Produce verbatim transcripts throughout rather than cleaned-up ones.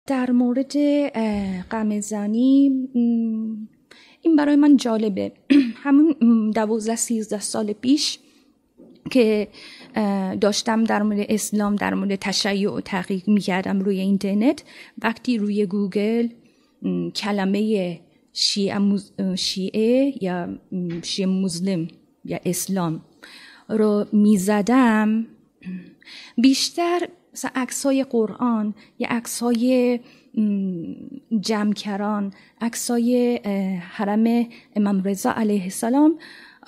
در مورد غم‌زنی این برای من جالبه. همون دوازده سیزده سال پیش که داشتم در مورد اسلام، در مورد تشیع و تحقیق میکردم روی اینترنت، وقتی روی گوگل کلمه شیعه, مز... شیعه یا شیعه مسلم یا اسلام رو میزدم، بیشتر مثلا عکسای قرآن یا عکسای جمکران، عکسای حرم امام رضا علیه السلام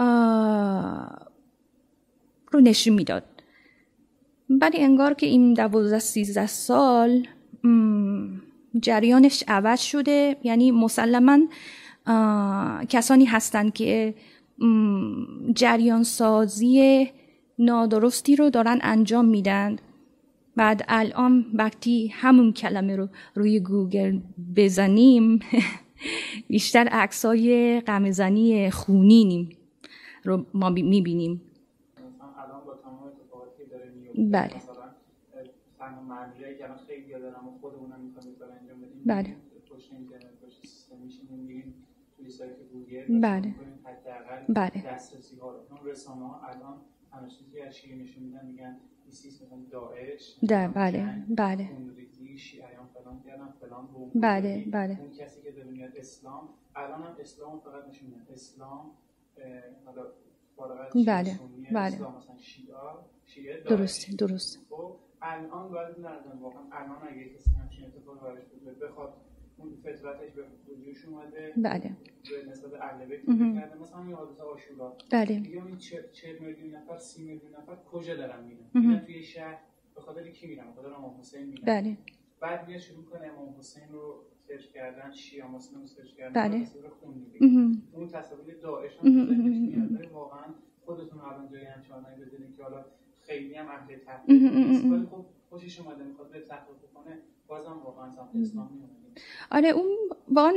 رو نشون میداد. ولی انگار که این دوازده سیزده سال جریانش عوض شده. یعنی مسلماً کسانی هستن که جریان سازی نادرستی رو دارن انجام میدن. بعد الان وقتی همون کلمه رو روی گوگل بزنیم بیشتر عکسای غم‌زنی خونینی رو ما میبینیم. الان با تمام اتفاقاتی که داره میفته، بله. مثلا تمام معمولیایی که الان خیلی دارن و خودمون می‌خوایم کار انجام بدیم، بله. پشت اینترنت پشت سیستم میشینیم میریم توی سایت گوگل، بله. حداقل بله. دسترسی‌ها رو. اون رسانه‌ها الان همه چیزی از شیعه نشون میدن، میگن ایسیس مثلا داعش، ده بله بله خونریزی شیعیان فلان کردن فلان بوم. بله بله. اون کسی که داره میاد اسلام، الان هم اسلام فقط نشون میدن. اسلام حالا بله بله اسلام مثلا شیعه شیعه درسته درسته. خب الان باید نردن واقعا الان اگه کسی همچین اتفاق براش بود بخواد اون فطرتش به وجودش اومده، بله، به نسبت اهل بیت کرده، مثلا این حادثه عاشورا، بله، میگم این چهل میلیون نفر سی میلیون نفر کجا دارن میرن؟ میرن توی شهر به خاطر کی میرن؟ به خاطر امام حسین میرن. بله. بعد میاد شروع کنه امام حسین رو سرچ کردن، شیعه مسلم رو سرچ کردن، بله. تصویر خون میبینید. اون تصاویر داعش هم میاد. واقعا خودتون الان جای همچین آدمی بدونید که حالا خیلی هم اهل تحقیق نیست، ولی خب خوشش اومده میخواد به تحقیق کنه، بازم واقعا سمت اسلام میاد. آره، اون وان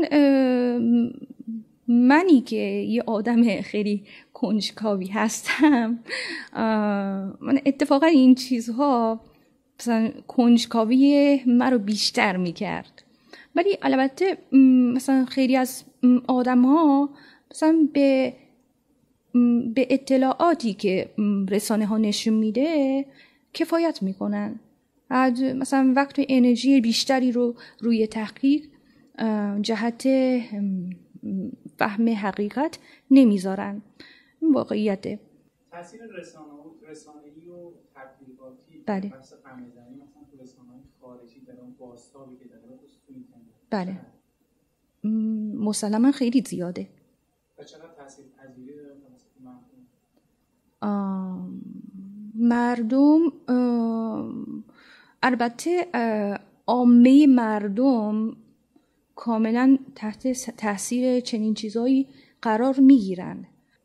منی که یه آدم خیلی کنجکاوی هستم، من اتفاقا این چیزها مثلا کنجکاوی من رو بیشتر میکرد. ولی البته مثلا خیلی از آدم ها مثلا به به اطلاعاتی که رسانه ها نشون میده کفایت میکنن. مثلا وقت و انرژی بیشتری رو روی تحقیق جهت فهم حقیقت نمیذارن. این واقعیته. تاثیر رسانه رسانه‌ای و تبلیغاتی بله. بحث غم‌زنی مثلا تو رسانه‌های خارجی در اون بازتابی که داره تو اینترنت، بله، مسلماً خیلی زیاده. و چقدر تاثیرپذیری داره مثلا مردم؟ البته عامه مردم کاملا تحت تاثیر چنین چیزایی قرار میگیرن.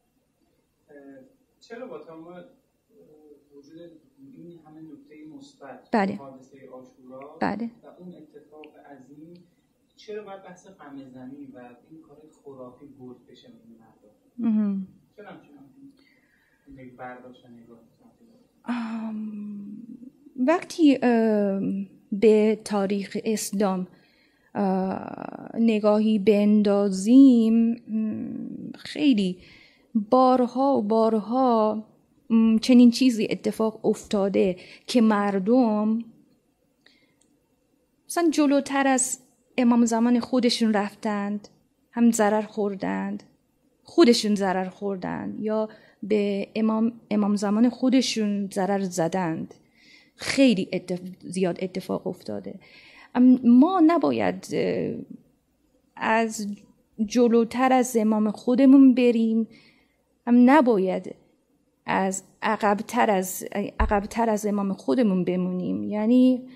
چرا با تمام وجود این همه نکته مثبت، بله. حادثه عاشورا، بله. و اون اتفاق عظیم، چرا باید بحث غم‌زنی و این کار خرافی برد بشه این مردم؟ چرا همچنان یک برداشت نگاه وقتی به تاریخ اسلام نگاهی بندازیم، خیلی بارها و بارها چنین چیزی اتفاق افتاده که مردم مثلا جلوتر از امام زمان خودشون رفتند، هم ضرر خوردند، خودشون ضرر خوردند یا به امام امام زمان خودشون ضرر زدند. خیلی اتف... زیاد اتفاق افتاده. ما نباید از جلوتر از امام خودمون بریم، هم نباید از عقبتر از عقبتر از امام خودمون بمونیم. یعنی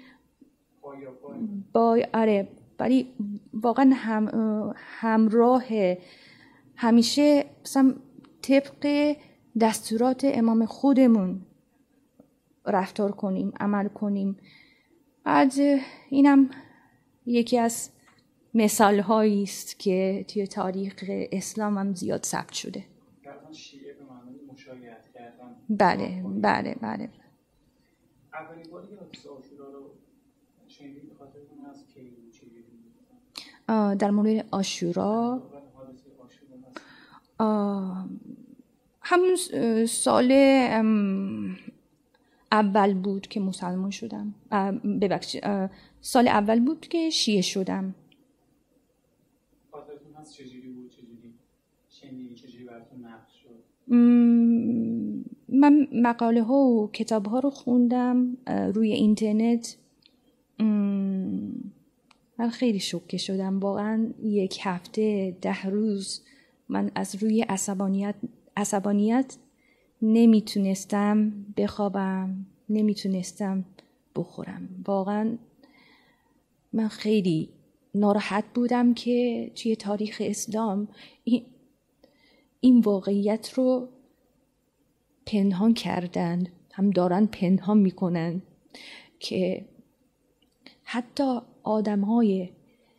با آره ولی واقعا هم همراه همیشه مثلا طبق دستورات امام خودمون رفتار کنیم، عمل کنیم. بعد اینم یکی از مثال هایی است که توی تاریخ اسلام هم زیاد ثبت شده. شیعه به معنای مشایعت کردن. بله بله بله. اولین باری که حادثه عاشورا رو شنیدید به خاطرتون از کی چجوری؟ در مورد عاشورا همون سال اول بود که مسلمان شدم، ببخشید سال اول بود که شیعه شدم. خاطرتون هست چجوری بود؟ چجوری شنیدید؟ چجوری براتون نقش شد؟ من مقاله ها و کتاب ها رو خوندم روی اینترنت. من خیلی شوکه شدم واقعا. یک هفته ده روز من از روی عصبانیت عصبانیت نمیتونستم بخوابم، نمیتونستم بخورم. واقعا من خیلی ناراحت بودم که توی تاریخ اسلام این, این واقعیت رو پنهان کردن، هم دارن پنهان میکنن که حتی آدم‌های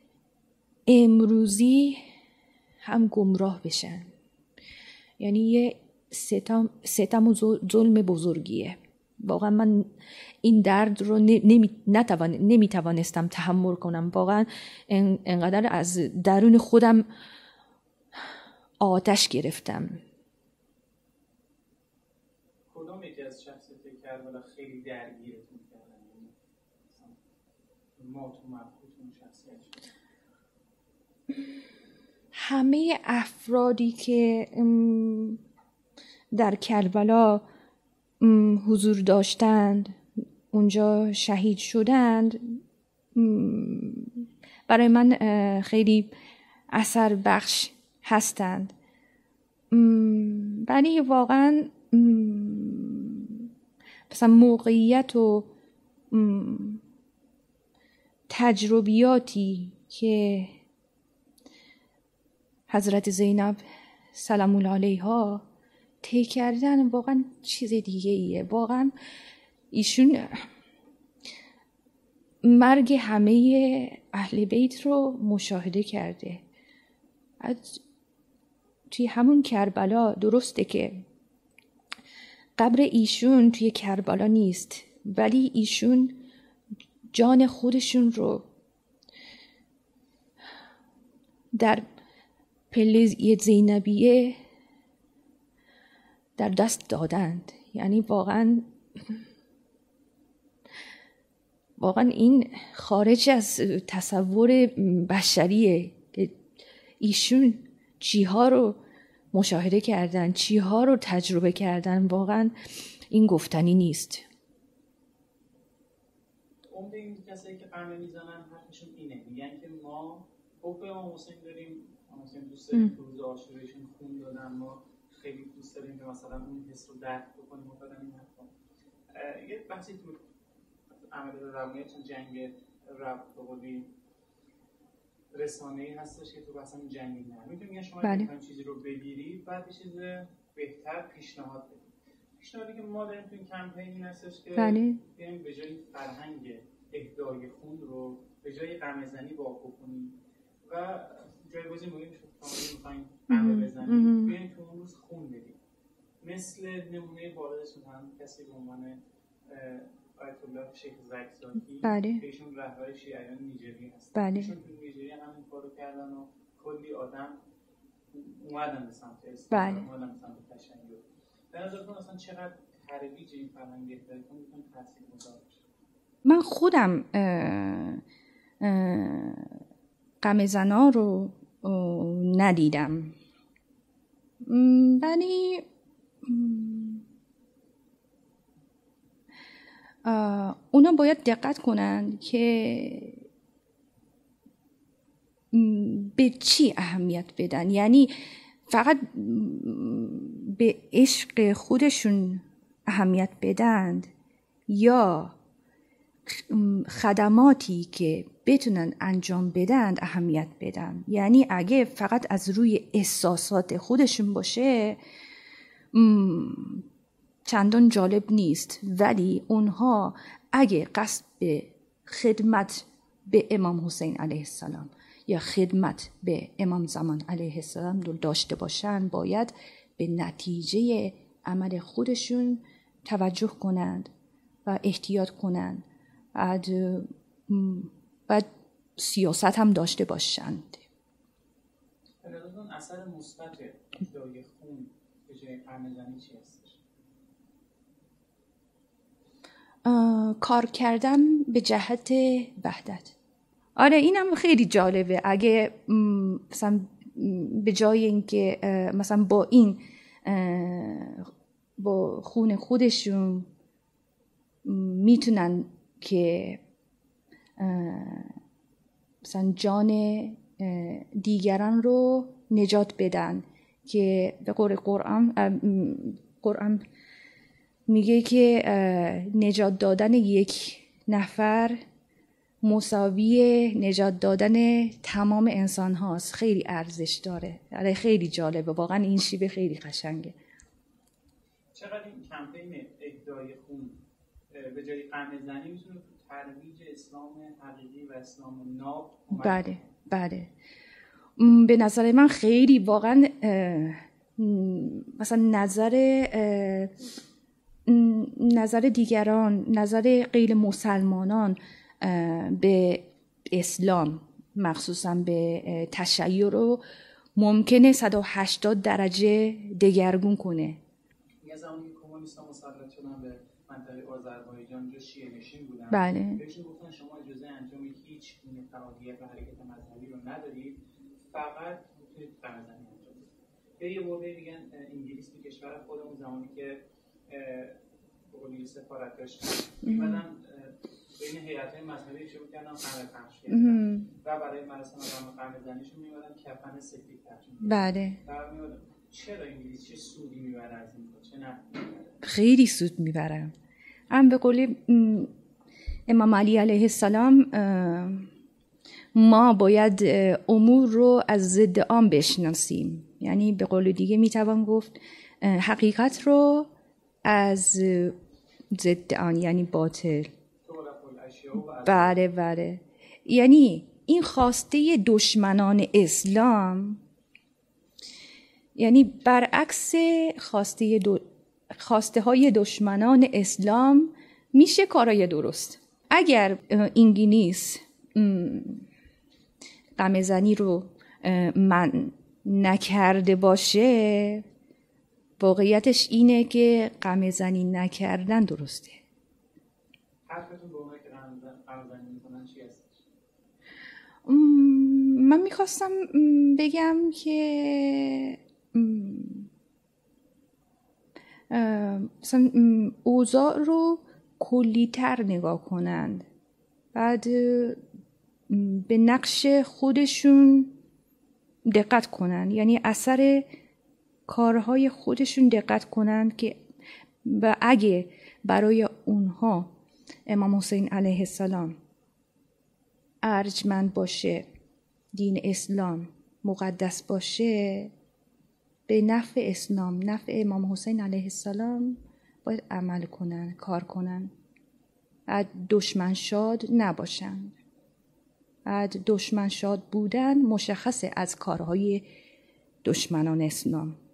امروزی هم گمراه بشن. یعنی یه ستم, ستم و ظلم بزرگیه. واقعا من این درد رو نمی نتوان نمیتوانستم تحمل کنم. واقعا انقدر از درون خودم آتش گرفتم. کدوم یکی از شخصیت کربلا خیلی درگیرتون کردن؟ ما تو مفهوم شخصیت شد. همه افرادی که در کربلا حضور داشتند، اونجا شهید شدند، برای من خیلی اثر بخش هستند. ولی واقعا مثلا موقعیت و تجربیاتی که حضرت زینب سلام الله علیها طی کردن واقعا چیز دیگه ایه. واقعا ایشون مرگ همه اهل بیت رو مشاهده کرده. توی همون کربلا درسته که قبر ایشون توی کربلا نیست، ولی ایشون جان خودشون رو در پله زینبیه در دست دادند. یعنی واقعا واقعا این خارج از تصور بشریه که ایشون چیها رو مشاهده کردن، چیها رو تجربه کردن. واقعا این گفتنی نیست. عمده این کسایی که قمه میزنن حرفشون اینه، میگن که ما حب امام حسین داریم، امام حسین دوست داریم که روز عاشورهشون خون دادن، ما خیلی دوست داریم که مثلا اون حس رو درک بکنیم و بدن این حرفا. یه بحثی تو عمل روانیتون جنگ رب بقولی رسانه‌ای هستش که تو مثلا جنگی نه میتونی شما این چیزی رو بگیرید بعد یه چیز بهتر پیشنهاد بدید. پیشنهادی که ما داریم تو این کمپین این هستش که بیایم به جای فرهنگ اهدای خون رو به جای قمه‌زنی واقع کنیم و جایگزین بگیم شما می‌خواید قمه بزنید، بیایم تو اون روز خون بدیم. مثل نمونه والدتون هم کسی به عنوان آیت الله شیخ زکزاکی بله. که ایشون رهبر شیعیان نیجریه هست. بله. ایشون تو نیجریه هم این کارو کردن و کلی آدم اومدن به سمت اسلام، بله. اومدن به سمت تشیع. در نظرتون اصلا چقدر ترویج این فرهنگ اهدایتون میتونه تاثیرگذار باشه؟ من خودم قمه‌زنا رو ندیدم، ولی اونا باید دقت کنن که به چی اهمیت بدن. یعنی فقط به عشق خودشون اهمیت بدن یا خدماتی که بتونن انجام بدن اهمیت بدن. یعنی اگه فقط از روی احساسات خودشون باشه چندان جالب نیست، ولی اونها اگه قصد به خدمت به امام حسین علیه السلام یا خدمت به امام زمان علیه السلام داشته باشن باید به نتیجه عمل خودشون توجه کنند و احتیاط کنند. بعد باید سیاست هم داشته باشند. اون اثر مثبت اهدای خون به جای قرنه‌زنی چی هستش؟ کار کردن به جهت وحدت. آره اینم خیلی جالبه. اگه مثلا به جای اینکه مثلا با این با خون خودشون میتونن که مثلا جان دیگران رو نجات بدن، که به قول قرآن قرآن میگه که نجات دادن یک نفر مساوی نجات دادن تمام انسان هاست. خیلی ارزش داره. آره خیلی جالبه واقعا. این شیوه خیلی قشنگه. چقدر این کمپین اهدای خون به جای قرنه‌زنی میتونه ترویج اسلام حقیقی و اسلام ناب؟ بله بله. به نظر من خیلی واقعا مثلا نظر نظر دیگران، نظر غیر مسلمانان به اسلام مخصوصا به تشیع رو ممکنه صد و هشتاد درجه دگرگون کنه. یه زمانی کمونیست‌ها مسلط شدن به منطقه آذربایجان، جو شیعه نشین بودن. بله. بهشون گفتن شما اجازه انجام هیچ گونه فعالیت و حرکت مذهبی رو ندارید، فقط میتونید قرنه‌زنی انجام بدید. به یه بوده میگن انگلیس تو کشور خودمون زمانی که به قولی سفارت داشتن میمدن بین هیئت‌های مذهبی شروع کردن قرنه پخش کردن و برای مراسم قرنه‌زنیشون میمدن کفن سفید پخش می‌کردن. بله. چرا انگلیس چه سودی میبره از این کار؟ چه نه؟ خیلی سود میبرن. هم به قول امام علی علیه السلام ما باید امور رو از ضد آن بشناسیم. یعنی به قول دیگه میتوان گفت حقیقت رو از ضد آن، یعنی باطل. بله بله. یعنی این خواسته دشمنان اسلام، یعنی برعکس خواسته دو خواسته های دشمنان اسلام میشه کارای درست. اگر انگلیس قرنه‌زنی رو من نکرده باشه، واقعیتش اینه که قرنه‌زنی نکردن درسته. حرفتون به اونایی که قرنه‌زنی میکنن چی هست؟ من میخواستم بگم که مثلا اوضاع رو کلی‌تر نگاه کنند، بعد به نقش خودشون دقت کنند، یعنی اثر کارهای خودشون دقت کنند که و اگه برای اونها امام حسین علیه السلام ارجمند باشه، دین اسلام مقدس باشه، به نفع اسلام، نفع امام حسین علیه السلام باید عمل کنن، کار کنن. بعد دشمن شاد نباشن. بعد دشمن شاد بودن مشخصه از کارهای دشمنان اسلام.